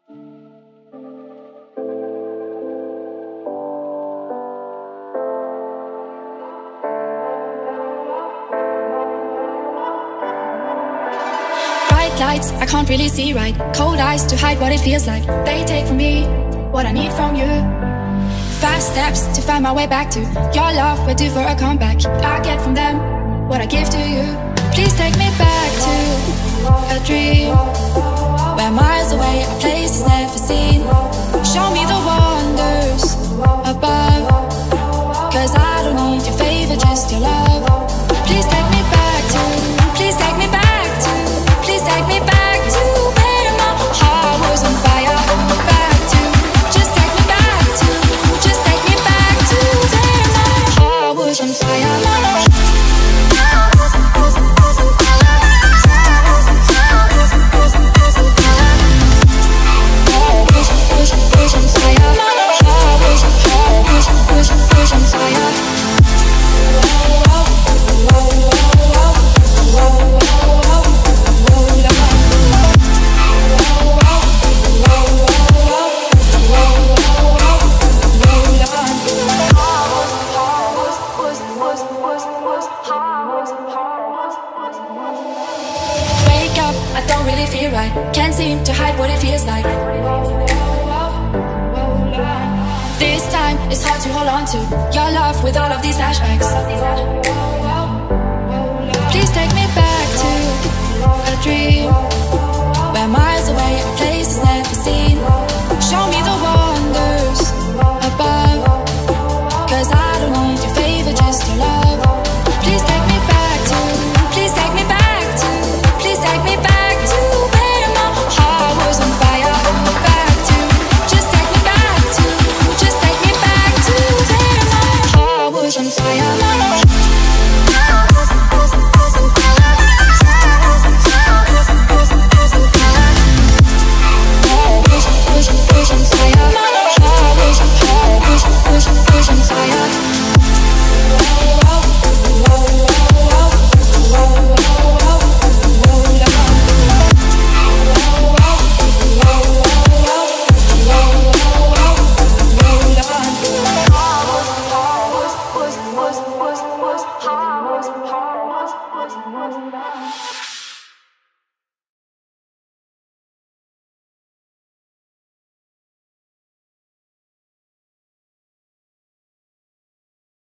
Bright lights, I can't really see right. Cold eyes to hide what it feels like. They take from me what I need from you. Fast steps to find my way back to your love. We're due for a comeback. I get from them what I give to you. Please take me back to a dream where miles away, a place is never seen. Show me the wonders above, 'cause I don't need your favor, just your love. Please take me back to, please take me back to, please take me back to where my heart was on fire. Back to, just take me back to, just take me back to where my heart was on fire. I don't really feel right. Can't seem to hide what it feels like. This time it's hard to hold on to your love with all of these flashbacks. Please take me back to a dream where miles away, a place is never seen. Show me the wonders above, 'cause I don't need your favor, just your love. Please take me back to, please take me back to, please take me back to where my heart was on fire. Back to, just take me back to, just take me back to where my heart was on fire. Was